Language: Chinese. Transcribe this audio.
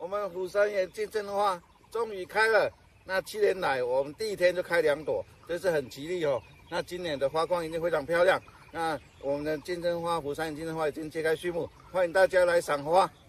我们虎山园金针花终于开了。那7年来，我们第1天就开2朵，这是很吉利哦。那今年的花况一定非常漂亮。那我们的金针花，虎山园金针花已经揭开序幕，欢迎大家来赏花。